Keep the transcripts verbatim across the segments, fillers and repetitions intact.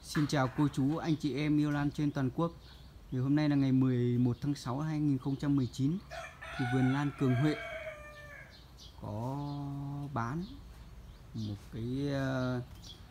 Xin chào cô chú, anh chị em yêu lan trên toàn quốc. Thì hôm nay là ngày mười một tháng sáu năm hai nghìn không trăm mười chín. Thì vườn lan Cường Huệ có bán một cái uh,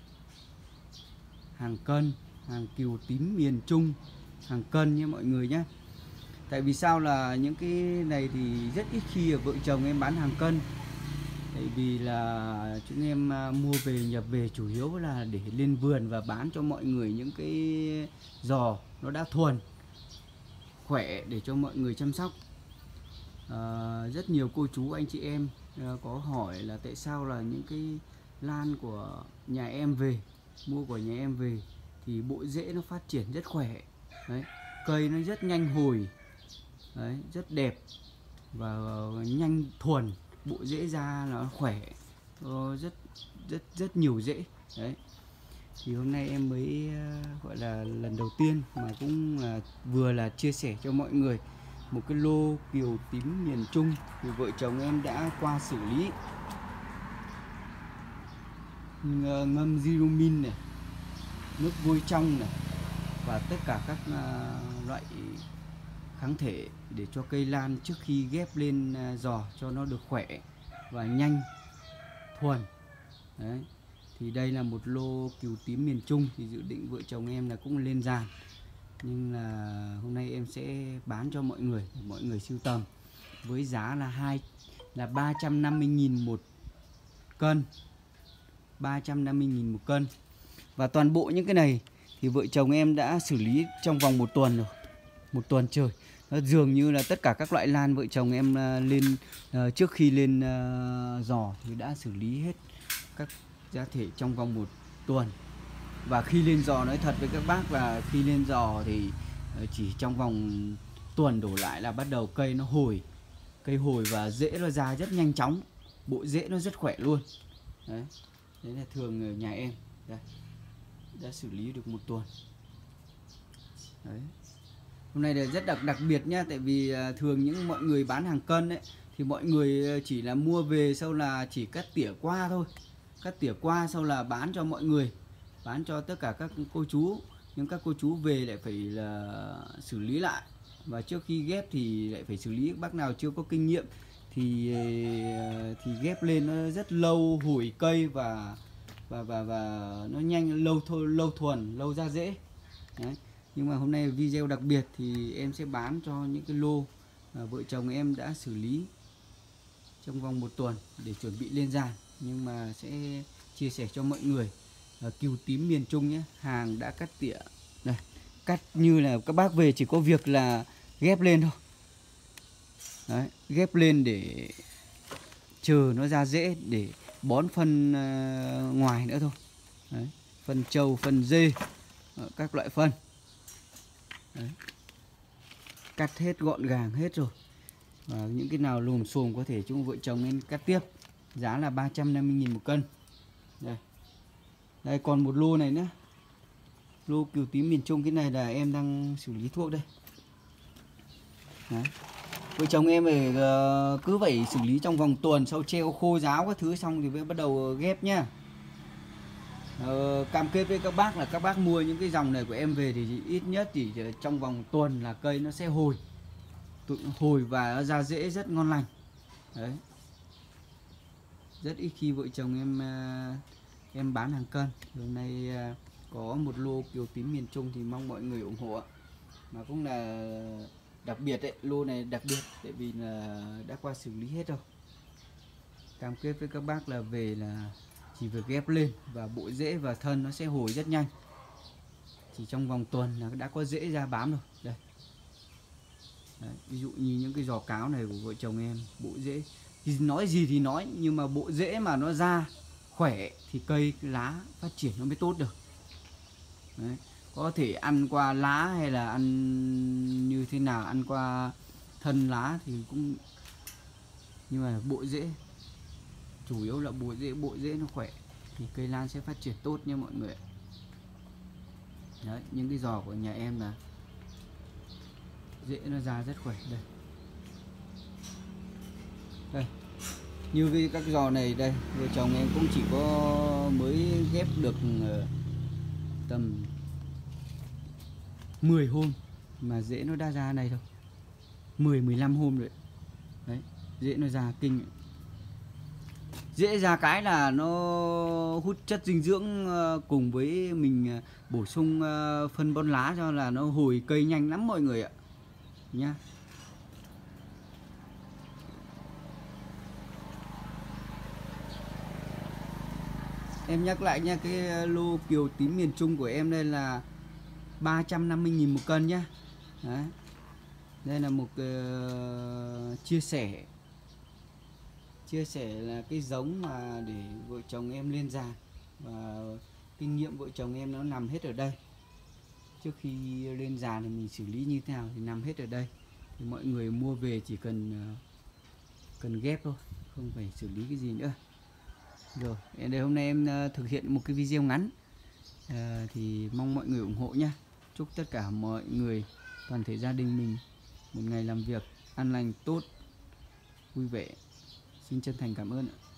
hàng cân, hàng kiều tím miền Trung, hàng cân nha mọi người nhé. Tại vì sao là những cái này thì rất ít khi vợ chồng em bán hàng cân. Tại vì là chúng em mua về nhập về chủ yếu là để lên vườn và bán cho mọi người những cái giò nó đã thuần khỏe để cho mọi người chăm sóc. à, Rất nhiều cô chú anh chị em có hỏi là tại sao là những cái lan của nhà em về, mua của nhà em về thì bộ rễ nó phát triển rất khỏe. Đấy, cây nó rất nhanh hồi. Đấy, rất đẹp và nhanh thuần, bộ rễ ra nó khỏe, rất rất rất nhiều rễ. Đấy, thì hôm nay em mới gọi là lần đầu tiên mà cũng là vừa là chia sẻ cho mọi người một cái lô kiều tím miền Trung thì vợ chồng em đã qua xử lý ngâm Zirumin này, nước vôi trong này và tất cả các loại kháng thể để cho cây lan trước khi ghép lên giò cho nó được khỏe và nhanh thuần. Đấy, thì đây là một lô kiều tím miền Trung thì dự định vợ chồng em là cũng lên giàn, nhưng là hôm nay em sẽ bán cho mọi người mọi người sưu tầm với giá là hai là ba trăm năm mươi nghìn một cân, ba trăm năm mươi nghìn một cân. Và toàn bộ những cái này thì vợ chồng em đã xử lý trong vòng một tuần rồi, một tuần trời. Nó dường như là tất cả các loại lan vợ chồng em lên uh, trước khi lên uh, giò thì đã xử lý hết các giá thể trong vòng một tuần. Và khi lên giò, nói thật với các bác là khi lên giò thì uh, chỉ trong vòng tuần đổ lại là bắt đầu cây nó hồi, cây hồi và rễ nó ra rất nhanh chóng, bộ rễ nó rất khỏe luôn. Đấy, đấy là thường nhà em đây, đã xử lý được một tuần. Đấy, hôm nay là rất đặc đặc biệt nhá, tại vì thường những mọi người bán hàng cân ấy thì mọi người chỉ là mua về sau là chỉ cắt tỉa qua thôi, cắt tỉa qua sau là bán cho mọi người, bán cho tất cả các cô chú. Nhưng các cô chú về lại phải là xử lý lại, và trước khi ghép thì lại phải xử lý. Bác nào chưa có kinh nghiệm thì thì ghép lên nó rất lâu hủi cây và và và và nó nhanh lâu thôi lâu thuần lâu ra rễ. Đấy, nhưng mà hôm nay video đặc biệt thì em sẽ bán cho những cái lô mà vợ chồng em đã xử lý trong vòng một tuần để chuẩn bị lên giàn, nhưng mà sẽ chia sẻ cho mọi người. Kiều tím miền Trung nhé, hàng đã cắt tỉa đây, cắt như là các bác về chỉ có việc là ghép lên thôi. Đấy, ghép lên để chờ nó ra rễ để bón phân uh, ngoài nữa thôi. Đấy, phân trâu, phân dê, các loại phân. Đấy, cắt hết gọn gàng hết rồi. Và những cái nào lùm xùm có thể chúng vợ chồng nên cắt tiếp. Giá là ba trăm năm mươi nghìn một cân. Đây. Đây còn một lô này nữa. Lô kiều tím miền Trung, cái này là em đang xử lý thuốc đây. Đấy, vợ chồng em phải uh, cứ phải xử lý trong vòng tuần, sau treo khô ráo các thứ xong thì mới bắt đầu ghép nhá. Uh, cam kết với các bác là các bác mua những cái dòng này của em về thì ít nhất thì trong vòng tuần là cây nó sẽ hồi, tự hồi và nó ra rễ rất ngon lành. Đấy, rất ít khi vợ chồng em uh, em bán hàng cân. Hôm nay uh, có một lô kiều tím miền Trung thì mong mọi người ủng hộ, mà cũng là đặc biệt đấy, lô này đặc biệt tại vì là đã qua xử lý hết rồi. Cam kết với các bác là về là chỉ việc ghép lên và bộ rễ và thân nó sẽ hồi rất nhanh, chỉ trong vòng tuần là đã có rễ ra bám rồi. Đây. Đấy, ví dụ như những cái giò cáo này của vợ chồng em, bộ rễ thì nói gì thì nói, nhưng mà bộ rễ mà nó ra khỏe thì cây lá phát triển nó mới tốt được. Đấy, có thể ăn qua lá hay là ăn như thế nào, ăn qua thân lá thì cũng, nhưng mà bộ rễ, chủ yếu là bộ rễ, bộ rễ nó khỏe thì cây lan sẽ phát triển tốt nha mọi người. Đấy, những cái giò của nhà em là rễ nó ra rất khỏe. Đây, đây như với các giò này đây, vợ chồng em cũng chỉ có mới ghép được tầm mười hôm mà rễ nó đã ra này thôi, mười mười lăm hôm rồi đấy, rễ nó ra kinh. Rễ ra cái là nó hút chất dinh dưỡng cùng với mình bổ sung phân bón lá cho là nó hồi cây nhanh lắm mọi người ạ nhá. Em nhắc lại nha, cái lô kiều tím miền Trung của em đây là ba trăm năm mươi nghìn một cân nhá. Đấy. Đây là một uh, chia sẻ chia sẻ là cái giống mà để vợ chồng em lên giàn, và kinh nghiệm vợ chồng em nó nằm hết ở đây. Trước khi lên giàn thì mình xử lý như thế nào thì nằm hết ở đây, thì mọi người mua về chỉ cần uh, cần ghép thôi, không phải xử lý cái gì nữa. Rồi, để hôm nay em uh, thực hiện một cái video ngắn, uh, thì mong mọi người ủng hộ nhé. Chúc tất cả mọi người, toàn thể gia đình mình một ngày làm việc an lành, tốt, vui vẻ. Xin chân thành cảm ơn ạ.